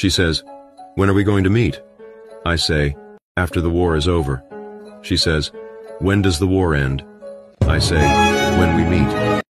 She says, "When are we going to meet?" I say, "After the war is over." She says, "When does the war end?" I say, "When we meet."